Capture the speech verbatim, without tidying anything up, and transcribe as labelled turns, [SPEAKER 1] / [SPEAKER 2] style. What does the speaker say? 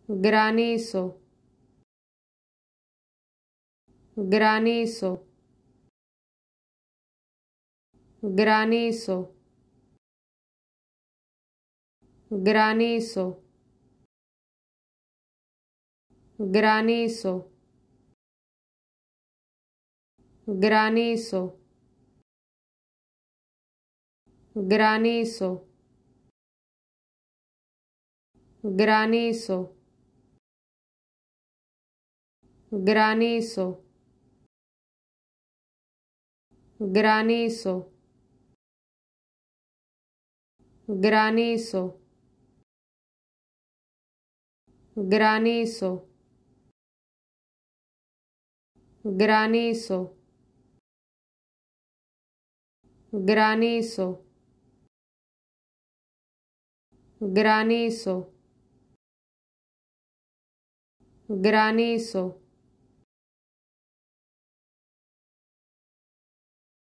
[SPEAKER 1] granizo, granizo, granizo, granizo, granizo, granizo, granizo, granizo, granizo, granizo, granizo, granizo, granizo, granizo, granizo, granizo,